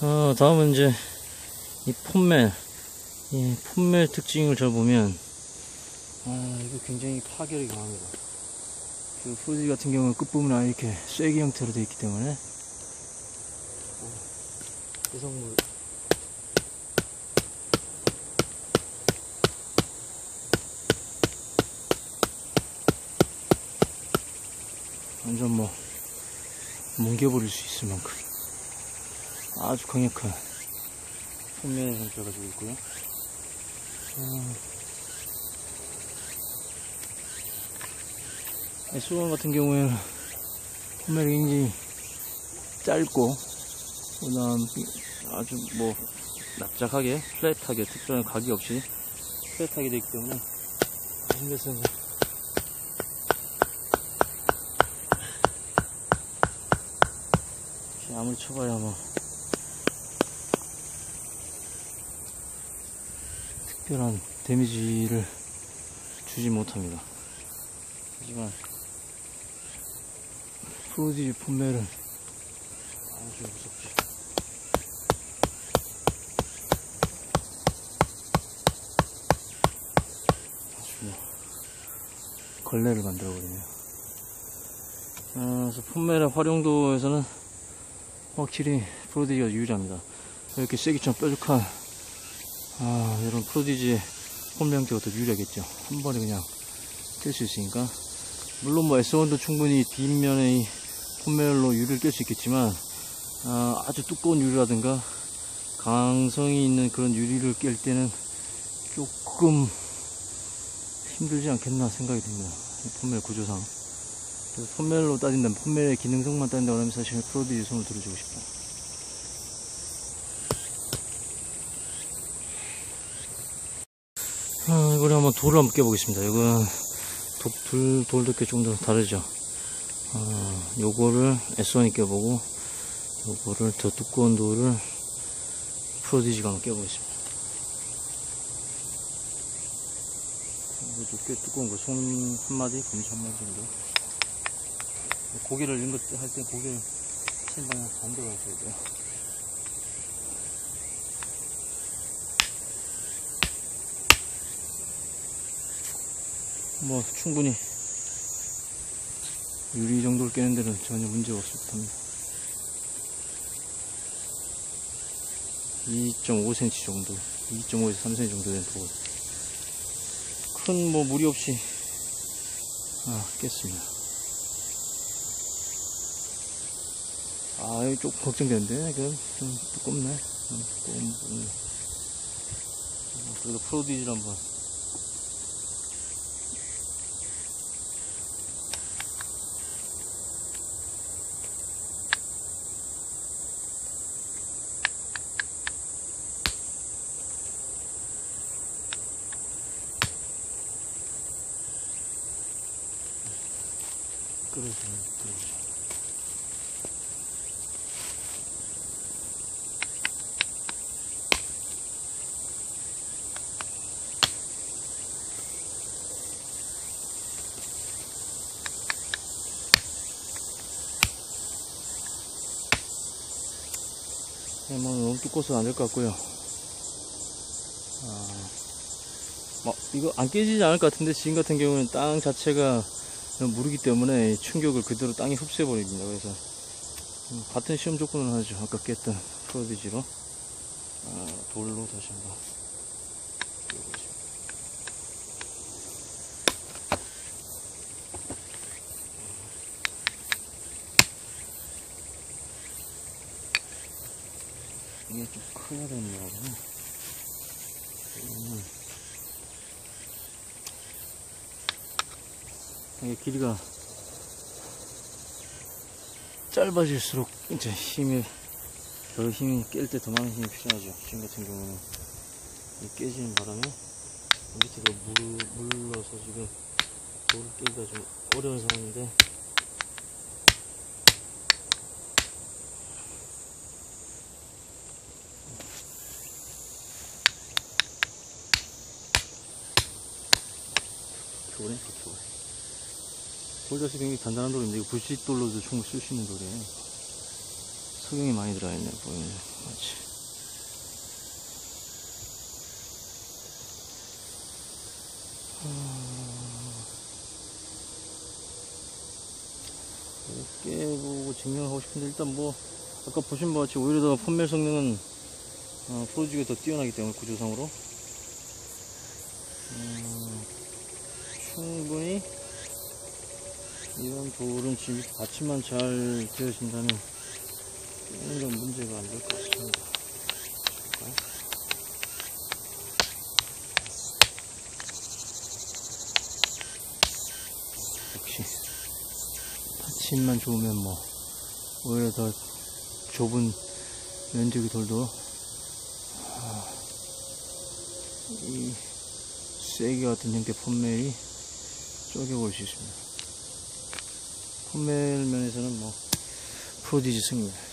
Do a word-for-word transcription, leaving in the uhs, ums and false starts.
어, 다음은 이제 이 폼멜, 이 폼멜 특징을 저 보면, 아, 이거 굉장히 파결이 강합니다. 그 프로디지 같은 경우는 끝부분은 아예 이렇게 쐐기 형태로 되어 있기 때문에, 해성물 완전 뭐 뭉개버릴 수 있을 만큼 아주 강력한 폼멜 형태가 가지고 있고요. 음, 에스 원 같은 경우에는 폼멜이 굉장히 짧고, 그 다음 아주 뭐 납작하게 플랫하게 특별한 각이 없이 플랫하게 되어 있기 때문에 힘들어서 아무리 쳐봐야 뭐 특별한 데미지를 주지 못합니다. 하지만 프로디지 폼멜은 아주 무섭죠. 아주 뭐 걸레를 만들어버리네요. 아, 그래서 폼멜의 활용도에서는 확실히 프로디지가 유리합니다. 이렇게 쐐기처럼 뾰족한 아, 이런 프로디지의 폼멜 형태가 더 유리하겠죠. 한 번에 그냥 깰 수 있으니까. 물론 뭐 에스 원도 충분히 뒷면에 이 폼멜로 유리를 깰 수 있겠지만, 아, 아주 두꺼운 유리라든가 강성이 있는 그런 유리를 깰 때는 조금 힘들지 않겠나 생각이 듭니다. 이 폼멜 구조상. 그래서 폼멜로 따진다면, 폼멜의 기능성만 따진다고 하면 사실 프로디지 손을 들어주고 싶다. 아, 이번에 한번 돌을 한번 깨보겠습니다. 이건 돌, 돌 두께 좀 더 다르죠. 아, 요거를 에스 원이 깨보고, 요거를 더 두꺼운 돌을 프로디지가 한번 깨보겠습니다. 이것도 꽤 두꺼운 거, 손 한 마디, 검지 한 마디 정도. 고개를 이런 거 할 때 고개를 친 방향 반대로 하셔야 돼요. 뭐 충분히 유리 정도를 깨는 데는 전혀 문제가 없을 듯합니다. 이 점 오 센티미터 정도, 이 점 오에서 삼 센티미터 정도 된 돌. 큰 뭐 무리 없이 아, 깼습니다. 아, 여기 조금 걱정되는데, 이건 좀 두껍네. 음, 두꺼운, 음. 그래도 프로디지를 한번. 끌어주면, 끌어주죠. 네, 뭐 너무 두꺼워서 안 될 것 같고요. 아, 뭐 이거 안 깨지지 않을 것 같은데, 지금 같은 경우는 땅 자체가 무르기 때문에 충격을 그대로 땅에 흡수해 버립니다. 그래서 같은 시험 조건을 하죠. 아까 깼던 프로디지로 아, 돌로 다시 한번 띄워보겠습니다. 이게 좀 커야 되는 거구나. 이게 길이가 짧아질수록 이제 힘이, 더 힘이 깰 때 더 많은 힘이 필요하죠. 지금 같은 경우는 깨지는 바람에 밑에가 물, 물러서 지금 돌을 깨기가 좀 어려운 상황인데, 돌에 돌. 돌 자체 굉장히 단단한 돌인데, 이거 부싯돌로도 충분히 쓸 수 있는 돌이에요. 흑용이 많이 들어있네, 보이네. 맞지. 깨보고 증명하고 싶은데, 일단 뭐 아까 보신 바와 같이 오히려 더 폰멜 성능은 어, 프로지가 더 뛰어나기 때문에 구조상으로 음, 충분히 이런 돌은 지금 받침만 잘 되어진다면 깨는 건 문제가 안 될 것 같습니다. 볼까요? 역시 받침만 좋으면 뭐 오히려 더 좁은 면적의 돌도 이 쐐기 같은 형태 폰멜이 쪼개볼 수 있습니다. 폰멜 면에서는 뭐 프로디지 승입니다.